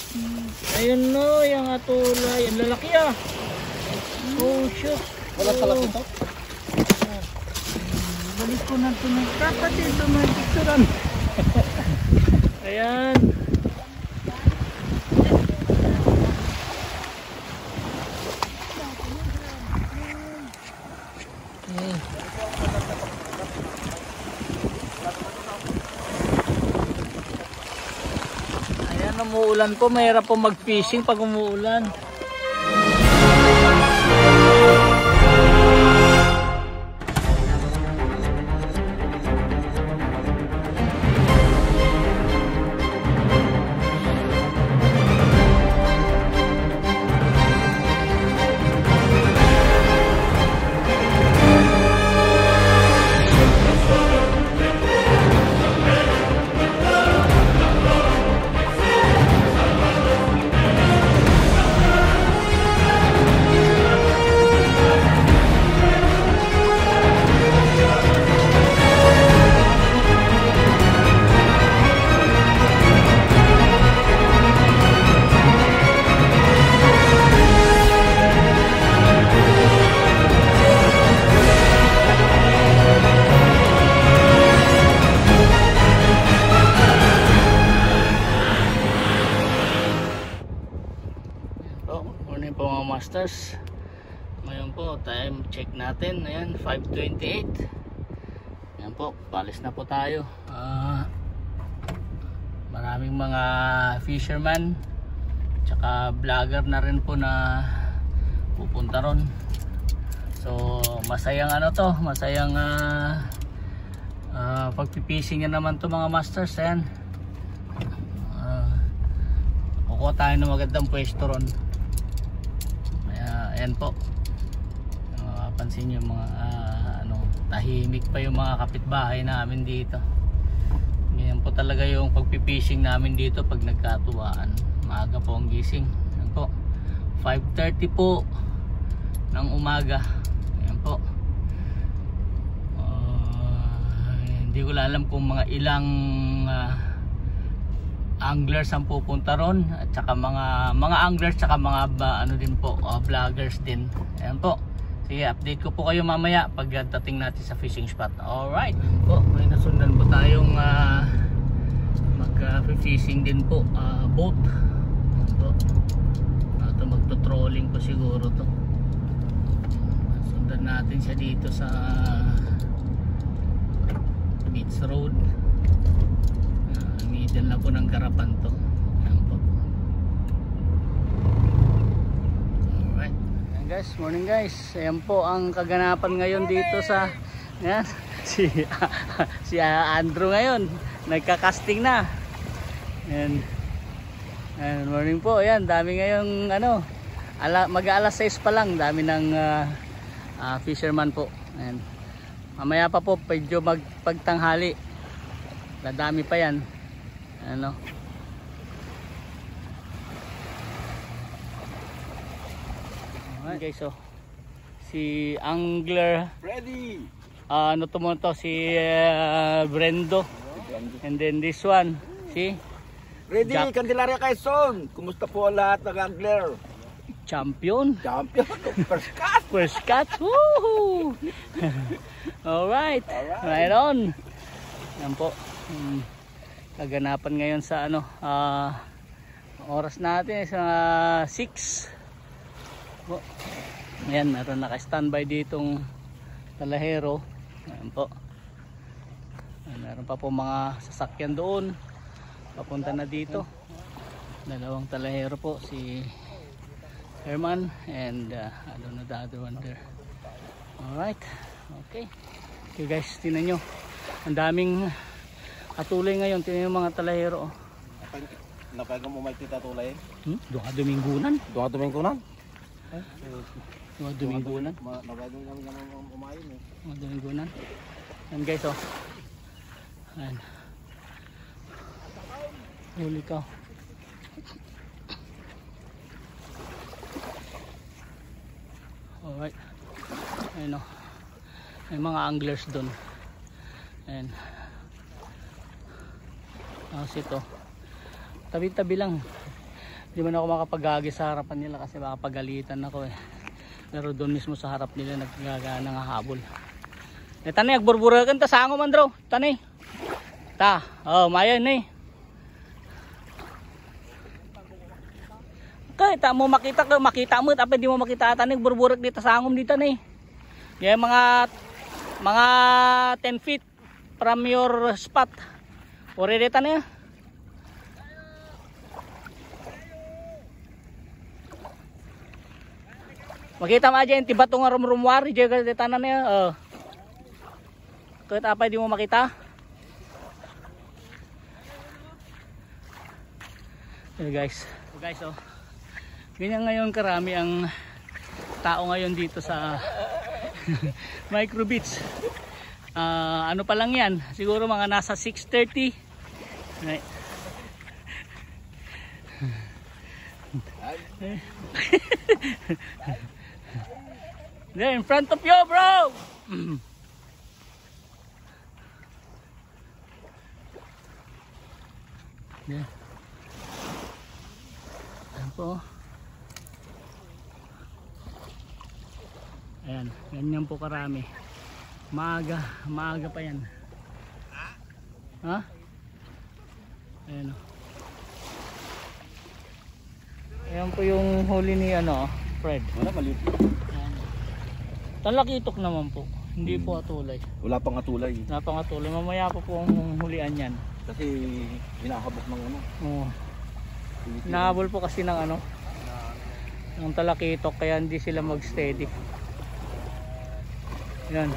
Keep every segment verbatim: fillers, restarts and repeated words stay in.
Ayun no, yung atulay. Ang lalaki ah. Oh shoot. Wala sa laki to? Balik ko na ito ng kapatid ito mga picturean. Ayan. Okay. Ayan, umuulan po. Mahirap po mag-fishing pag umuulan. Masters, ngayon po time check natin. Ayan, five twenty-eight. Ayan po, palis na po tayo. uh, maraming mga fisherman tsaka vlogger na rin po na pupunta ron. So masayang ano to, masayang uh, uh, pagpipising na naman to mga masters. Ayan, uh, kukuha tayo ng magandang pwesto ron. Ayan po, uh, pansin nyo mga uh, ano, tahimik pa yung mga kapitbahay namin dito. Ganyan po talaga yung pagpipishing namin dito pag nagkatuwaan. Maaga po ang gising. Ayan po, five thirty po ng umaga. Ayan po, uh, hindi ko alam kung mga ilang uh, anglers ang pupunta ron, at saka mga mga anglers tsaka mga uh, ano din po, uh, vloggers din. Ayan po, sige, update ko po kayo mamaya pag dating natin sa fishing spot. Alright po, may nasundan po tayong uh, mag uh, fishing din po, uh, boat. Ayan po, ito magto-trolling po siguro to. Nasundan natin siya dito sa beach road. Middle na po ng Karapan to. Ayan po. Alright. Ayan guys, morning guys. Ayan po ang kaganapan ngayon dito sa ayan, si si Andrew ngayon. Nagka-casting na. Ayan. Ayan, morning po. Ayan, dami ngayong ano, ala, mag-alas sais pa lang, dami ng uh, uh, fisherman po. Ayan. Mamaya pa po medyo magpagtanghali. Dadami pa yan. Ano? Alright guys, so si angler ready. Uh, ano to mo to, si uh, Brendo. And then this one, si ready, Jack. Candelaria Quezon. Kumusta po lahat ng angler? Champion. Champion. First cut. First cut. Woohoo! Alright. Right on. Yan po. Hmm. Kaganapan ngayon sa ano, uh, oras natin sa uh, six. Po. Ayan, meron naka-standby ditong talahero. Ayan po. Ayan, meron pa po mga sasakyan doon papunta na dito. Dalawang talahero po, si Herman and uh, I don't know the other one there. Alright, okay. Okay guys, tingnan nyo, ang daming atulay ngayon. Tingnan yung mga talahero. Napagang mo may tatulay? Hmm? Doon ka Domingunan. Doon ka Domingunan? Doon ka Domingunan. Napagang naman umayin eh. Doon ka Domingunan. Yan guys, oh. Ayan. Huli ka. Alright. Ayun o. May mga anglers doon. Ayan. Tapos ito. Tabi-tabi lang. Hindi man ako makapagagi sa harapan nila kasi baka pagalitan ako eh. Pero doon mismo sa harap nila naggaga ng habol. Eh tanay, agburburagan ta sango man draw. Tanay. Ta, oh mayan eh. Kahit mo makita ka, makita mo tapos di mo makita tanay burburak dito sangom dito tanay. Yung mga mga ten feet from your spot. Ore dito tanay. Makita mo aja yung tiba itong rumrumwari dyan kasi tanan niya. Oh. Kahit apa di mo makita. Hey guys. So guys oh. Ganyan ngayon karami ang tao ngayon dito sa Micro Beach. Uh, ano pa lang yan? Siguro mga nasa six thirty. Right. There in front of you, bro. Yeah. Ayan po. Ayan, ganyan po karami. Maaga, maaga pa yan. Ha? Ayan o. Ayan po yung huli ni ano, Fred. Wala, maliit. Talakitok naman po. Hindi hmm. po atulay. Wala pang atulay. Wala pang atulay. Mamaya po po ang hulian yan. Kasi hinahabok ng ano. Oo. Nahabol po kasi ng ano. Ng talakitok kaya hindi sila mag-steady. Yan.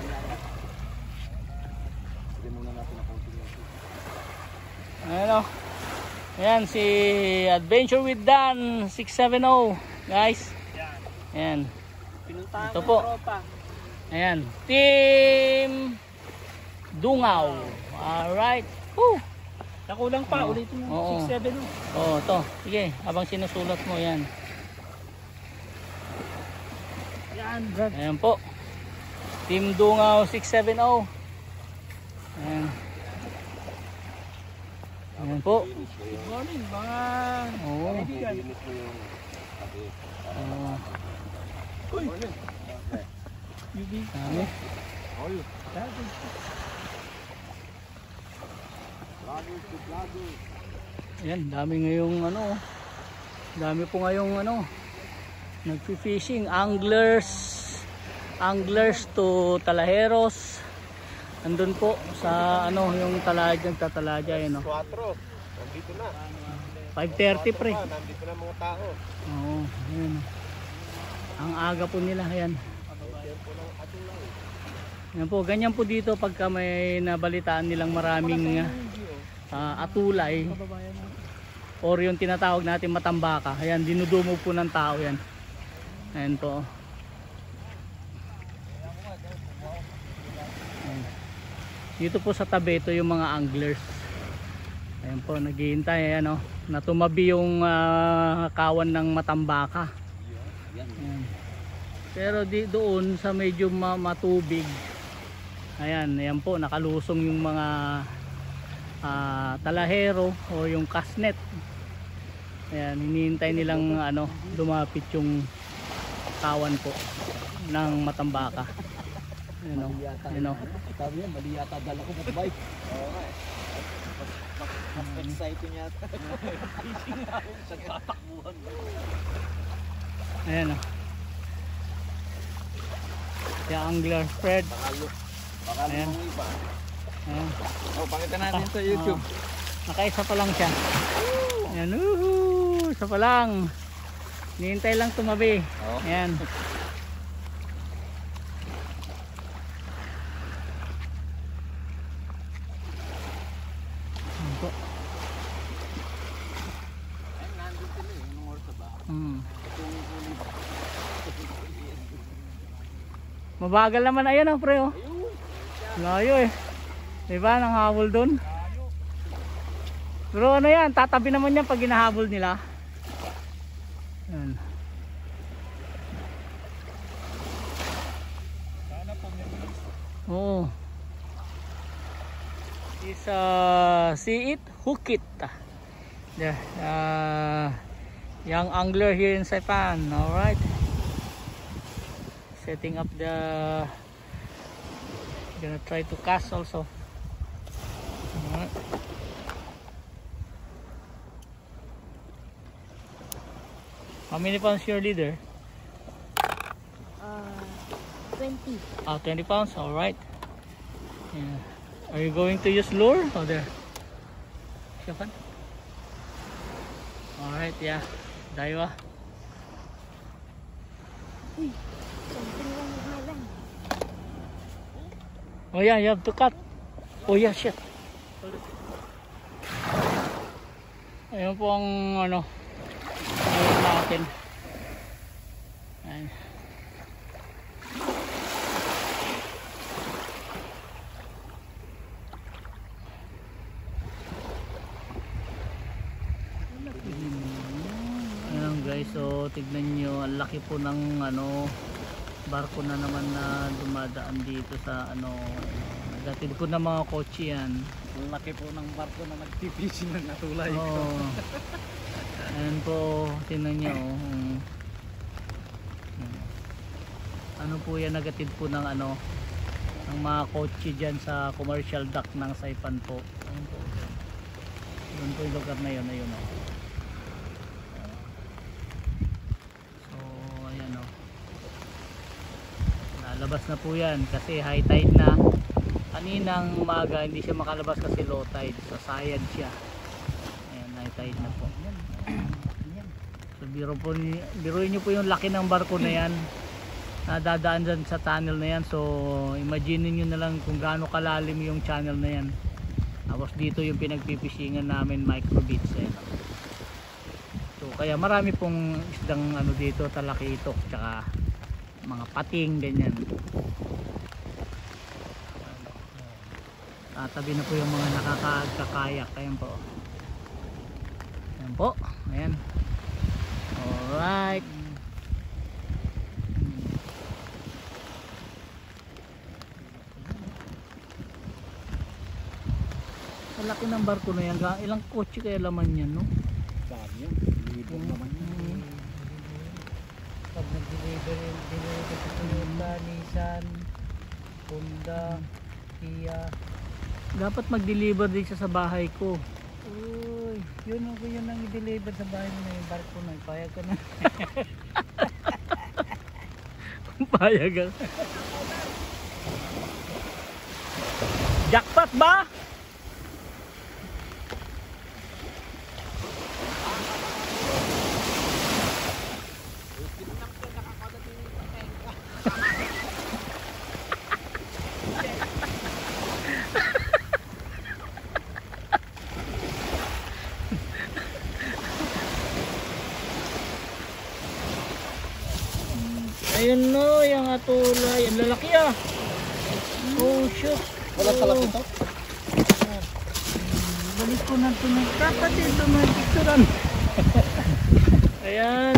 Bigyan muna natin ang konting. Ayan o. Ayan si Adventure with Dan six seventy guys. Ayan. Ito po. Ayan. Team Dungaw. Alright. Woo. Nakulang pa. Oh. Ulitin mo. Oo. six seven. Oo, ito. Sige. Habang sinusulat mo yan. Yan, Brad. Ayan po. Team Dungaw six seventy. Ayan. Ayan po. Good morning, mga Oo. kaibigan. Oo. Uy! U B. Dami. Ayan, dami ngayong ano. Dami po ngayong ano. Nagfi-fishing. Anglers. Anglers to talaheros. Andun po sa ano yung taladya, nagtataladya yun, no? four. Nandito na. five thirty pre. Nandito na mga tao. Oo, ayun. Ang aga po nila, ayan. Yan po, ganyan po dito pagka may nabalitaan nilang maraming uh, atulay or yung tinatawag natin matambaka. Ayan, dinudumog po ng tao yan. Ayan po. Ayan. Dito po sa tabi, ito yung mga anglers. Ayan po, naghihintay. Ayan o, na tumabi yung uh, kawan ng matambaka. Ayan. Pero di doon sa medyo ma matubig. Ayan, ayan po, nakalusong yung mga uh, talahero o yung kasnet. Ayan, hinihintay nilang ano, lumapit yung kawan po ng matambaka. Ayan o, ayan o. Sabi niya, mali yata dala ko matbay. Oo nga eh. Mas exciting yata. Fishing ako sa tatakbuhan. Ayan o. Si Angler Fred. Baka ayan. nung iba. Ayan. Oh, pakita natin sa YouTube. Oh, nakaisa pa lang siya. Ayan, uhu, isa pa lang. Nihintay lang tumabi. Oh. Ayan. Ayan po. Ayun, nandun sila eh. Anong oras ba? Hmm. Mabagal naman ayan oh, pre oh. Layo eh. Diba nang habol doon? Pero ano yan, tatabi naman yan pag ginahabol nila. Yan. Oo. Is uh, see it, hook it. There. Uh, young angler here in Saipan. All right, setting up the, gonna try to cast also. All right. How many pounds your leader? Uh, twenty. Ah, twenty pounds. All right. Yeah. Are you going to use lure? Oh, there. Siapa? All right, yeah. Daiwa. Uy, something wrong with my leg. Oh yeah, you have to cut. Oh yeah, shit. Ayun po ang ano, ayun natin. Ayun. Ayun guys, so tignan nyo, ang laki po ng ano, barko na naman na dumadaan dito sa ano, nagatid ko na mga kotse yan. Ang laki po ng barko na nag-fishing ng natulay. Oh. Ayan po, tingnan nyo. Oh. Ano po yan, nagatid po ng ano, ng mga kotse dyan sa commercial dock ng Saipan po. Ayan po. Doon po yung lugar na yun, ayun oh. So, ayan oh. Nalabas na po yan kasi high tide na. Kaninang umaga hindi siya makalabas kasi low tide, so sayad siya. Ayan, high tide na po. So biro po, biruin nyo po yung laki ng barko na yan na dadaan dyan sa tunnel na yan. So imagine nyo na lang kung gaano kalalim yung channel na yan. Tapos dito yung pinagpipishingan namin, microbeats. Ayan. So kaya marami pong isdang ano dito, talakitok, tsaka mga pating, ganyan. Tatabi na po yung mga nakakakayak. Ayan po. Ayan po. Ayan. Alright. Ang laki ng barko na yan. Ilang kotse kaya laman yan, no? Dami yan. Libog naman yan. Pag nag-deliver yung deliver sa Toyota, Nissan, Honda, Kia. Dapat mag-deliver din siya sa bahay ko. Uy, yun ang yun ang i-deliver sa bahay mo na yung barko na. Payag ka na. Payag ka. Jackpot ba? Ayun no, yung atulay. Ang lalaki ah. Oh shoot. Wala talaki to? Balik ko na ito. Dapat ito mag-picturean. Ayan.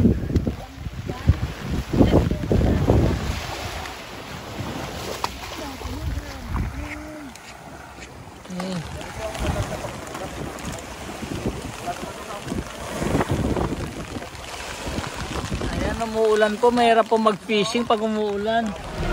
Hmm. Ayan, umuulan po. Mahirap po mag-fishing pag umuulan.